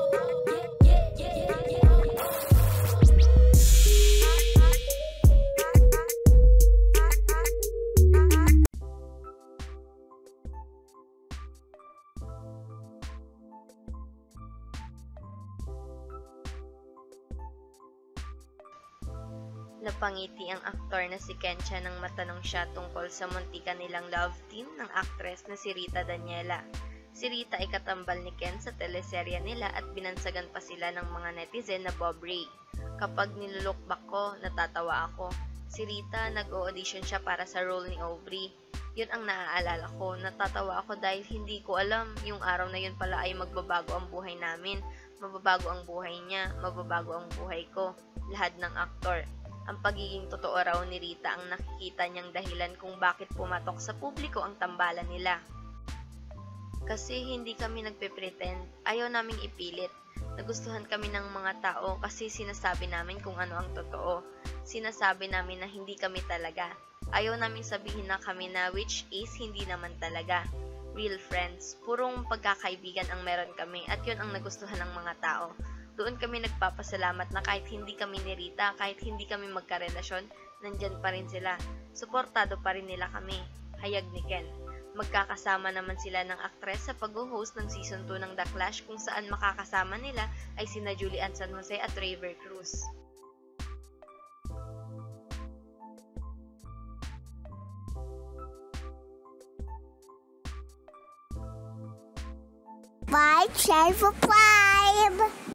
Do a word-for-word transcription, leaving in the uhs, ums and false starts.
Napangiti ang aktor na si Kencha nang matanong siya tungkol sa muntika nilang love team ng aktres na si Rita Daniela. Si Rita ay katambal ni Ken sa teleserye nila at binansagan pa sila ng mga netizen na Bob Ray. Kapag nilulukbak ko, natatawa ako. Si Rita, nag-o-audition siya para sa role ni Aubrey. Yun ang naaalala ko. Natatawa ako dahil hindi ko alam yung araw na yun pala ay magbabago ang buhay namin. Mababago ang buhay niya, mababago ang buhay ko. Lahat ng aktor. Ang pagiging totoo raw ni Rita ang nakikita niyang dahilan kung bakit pumatok sa publiko ang tambalan nila. Kasi hindi kami nagpe-pretend, ayaw naming ipilit. Nagustuhan kami ng mga tao kasi sinasabi namin kung ano ang totoo. Sinasabi namin na hindi kami talaga. Ayaw naming sabihin na kami na which is hindi naman talaga. Real friends, purong pagkakaibigan ang meron kami at yun ang nagustuhan ng mga tao. Doon kami nagpapasalamat na kahit hindi kami ni Rita, kahit hindi kami magkarelasyon, nandyan pa rin sila. Suportado pa rin nila kami. Hayag ni Ken. Magkakasama naman sila ng aktres sa pag-host ng season two ng The Clash kung saan makakasama nila ay sina Julian San Jose at Raver Cruz. Five, share for five.